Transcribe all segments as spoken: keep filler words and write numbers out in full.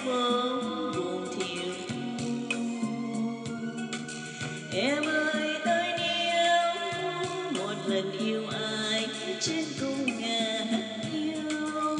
phố buồn thiêu. Em ơi tôi nếu một lần yêu ai trên cung ngả yêu,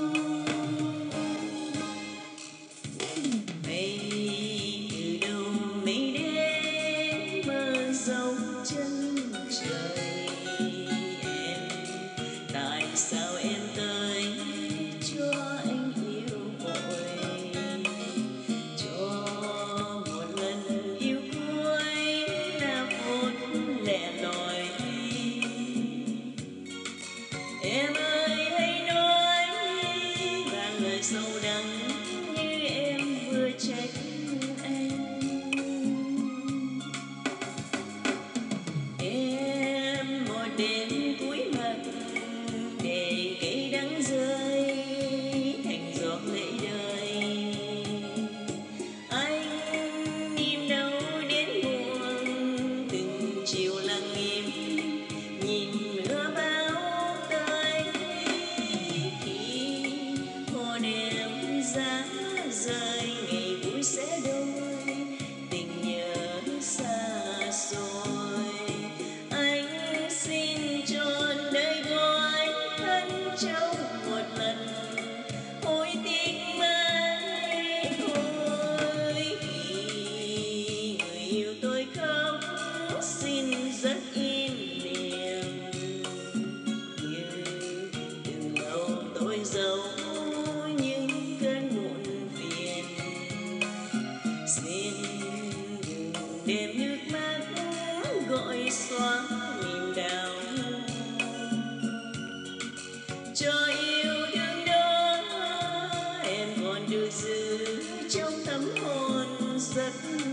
mây từ đâu mây đến mơ dấu chân trời. Em tại sao em tới cho anh yêu vội, cho một lần yêu cuối là phút lẻ loi. Em ơi hãy nói vài lời sâu đắng như em vừa trách anh. Em một đêm cuối mặt để cây đắng rơi thành giọt lệ đời. Anh im đâu đến buồn từng chiều lặng im nhìn mưa bão tới. Khi hồn em giá rơi ngày vui sẽ đôi tình nhớ xa xôi. Anh xin trọn đời gọi thân trong một lần hối tiếc mãi thôi. Khi người yêu tôi khóc xin rất im lìm, như từng lâu tôi giấu những cơn muộn phiền. Xin đừng đêm nước mắt gọi xóa niềm đau, cho yêu thương đó em còn được giữ trong tâm hồn rất